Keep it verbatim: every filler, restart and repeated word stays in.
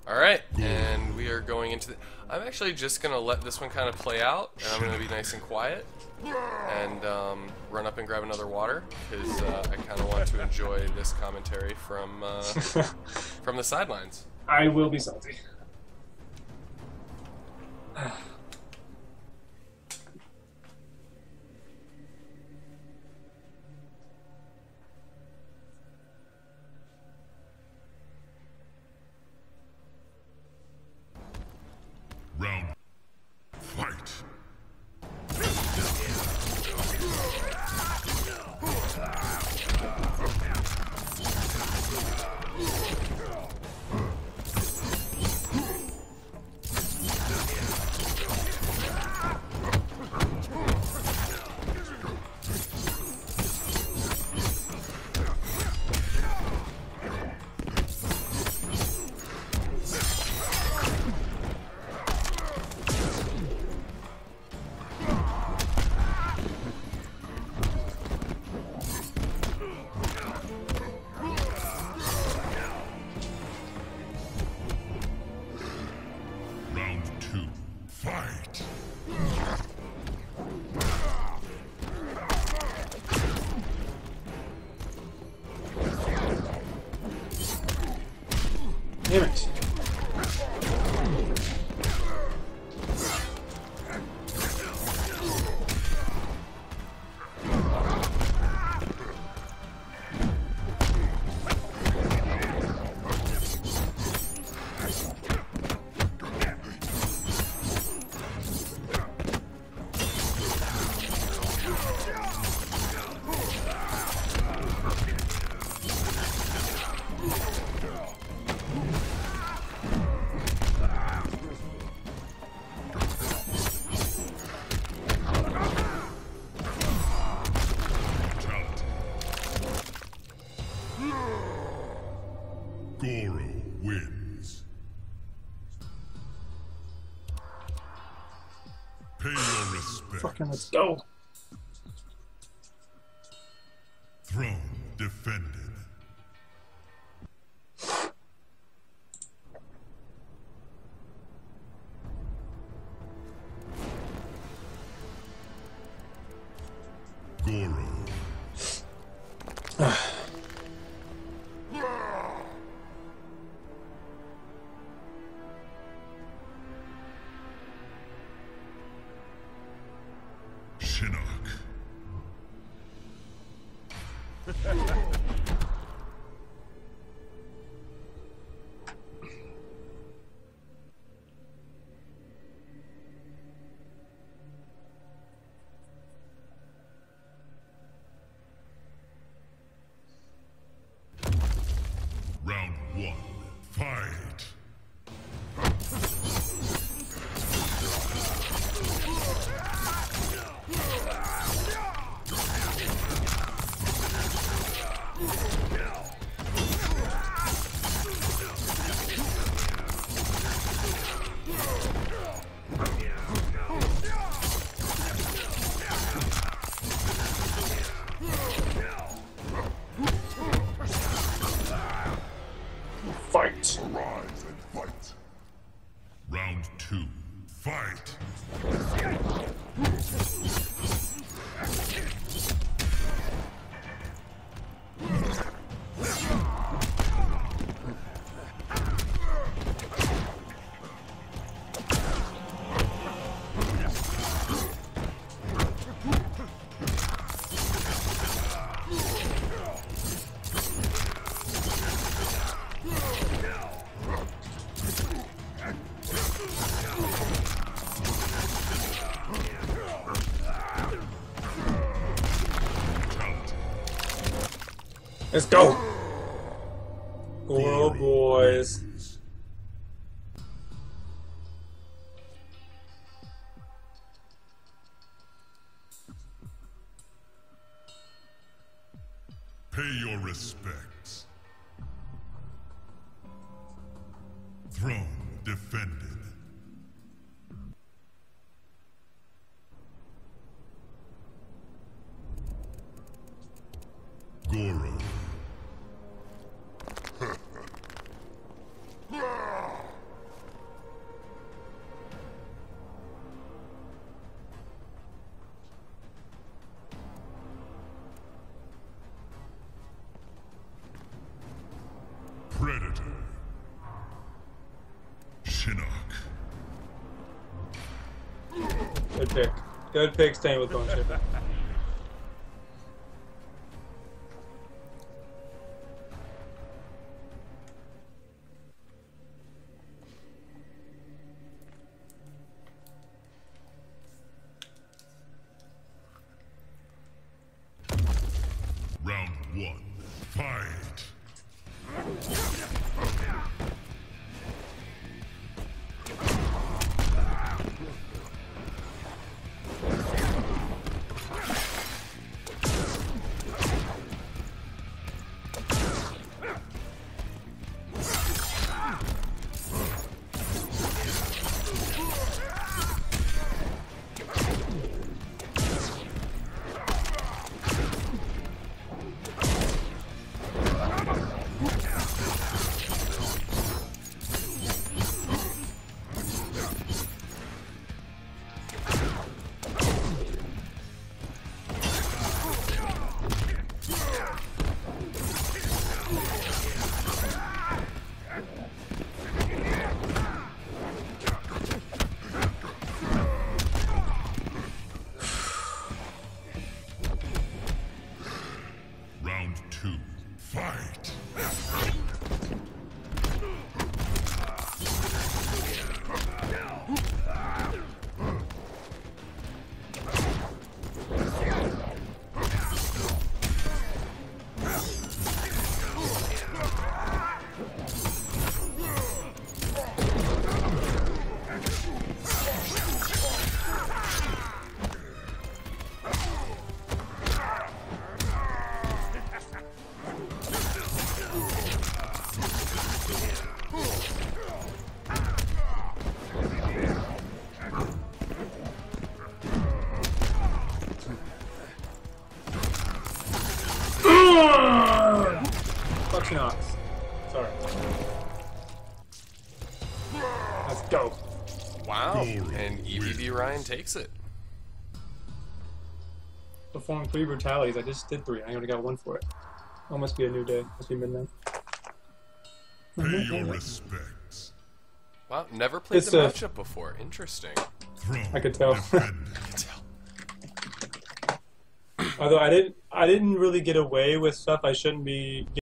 Alright, and we are going into the... I'm actually just going to let this one kind of play out, and I'm going to be nice and quiet, and um, run up and grab another water, because uh, I kind of want to enjoy this commentary from, uh, from the sidelines. I will be salty. Round. Fight. Round two. Fight. Damn it. Goro wins. Pay your respect. Fucking let's go. Throne defended. Goro. Shinnok. Round one. Fight. Fight. Arise and fight. Round two. Fight. Let's go. Goro boys. Pay your respects. Throne defended. Goro. Shinnok. Good pick. Good pick staying with Bone Shaper. Round one. Fight. Round two. Fight. Fuck Shinnok. Sorry. Let's go. Wow, and E V B Ryan takes it. Perform three brutalities. I just did three. I only got one for it. Oh, must be a new day. Must be midnight. Pay your respects. Wow, never played It's the a- matchup before. Interesting. Throne I could tell. defended. I can tell. Although I didn't, I didn't really get away with stuff I shouldn't be